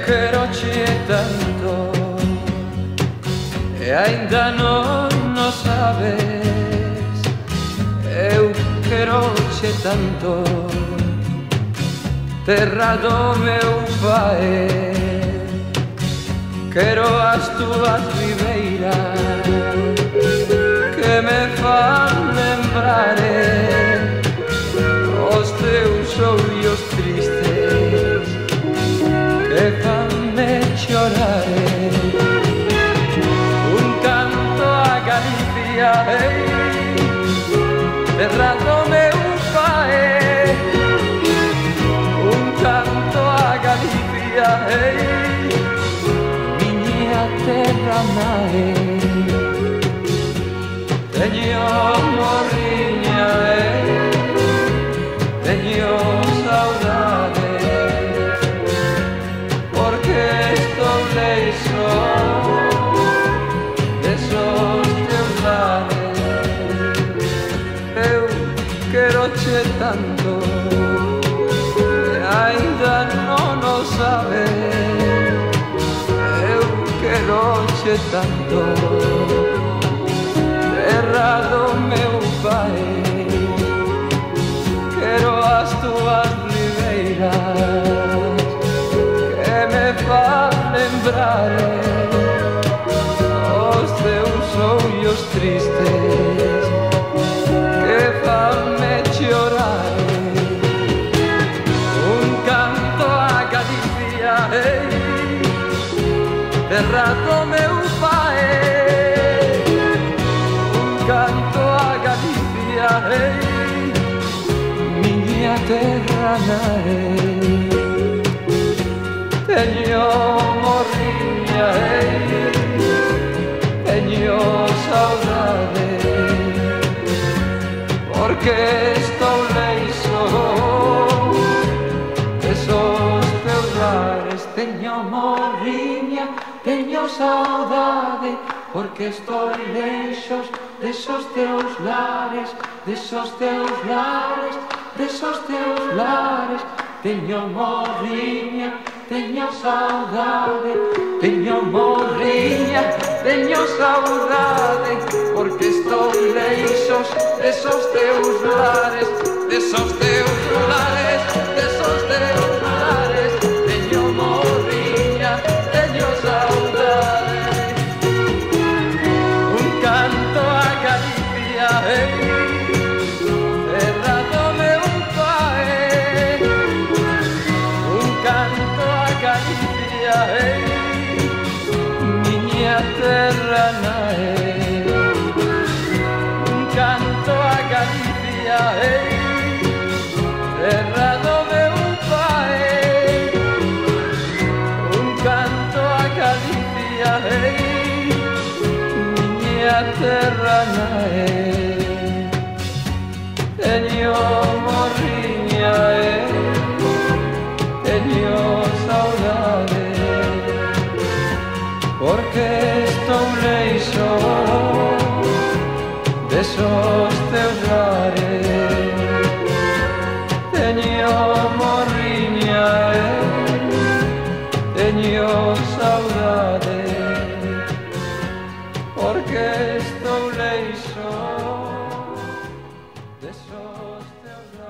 quero-te tanto e ainda non sabes. Eu quero-te tanto, terra do meu pai. Quero as tuas ribeiras que me fan lembrar os teus ollos tristes que fanme chorar. Un canto a Galicia, terra do meu pai. Un canto a Galicia, miña terra nai. Teño morriña, teño saudade, porque estou leixo desos teus lares. Eu quero-te tanto e ainda non o sabes. Eu quero-te tanto, terra do meu pai. Quero as tuas ribeiras que me fan lembrar os teus ollos tristes que fanme chorar. Un canto a Galicia, terra do meu pai. Un canto a Galicia, miña terra nai. Teño morriña, teño saudade, porque estou leixo desos teus lares. Teño morriña, teño saudade, porque estou leixos desos teus lares, desos teus lares, desos teus lares. Teño morriña, teño saudade, teño morriña, teño saudade, porque estou leixos desos teus lares, desos teus lares, desos teus lares. Teño morriña, teño saudade. Un canto a Galicia, terra do meu pai. Un canto a Galicia, miña terra nai. Un canto a Galicia, terra do meu pai. Un canto a Galicia, miña terra nai. Teño morriña, teño saudade, porque estou leixo desos teus lares. Teño morriña, teño saudade, porque estou leixo desos teus lares.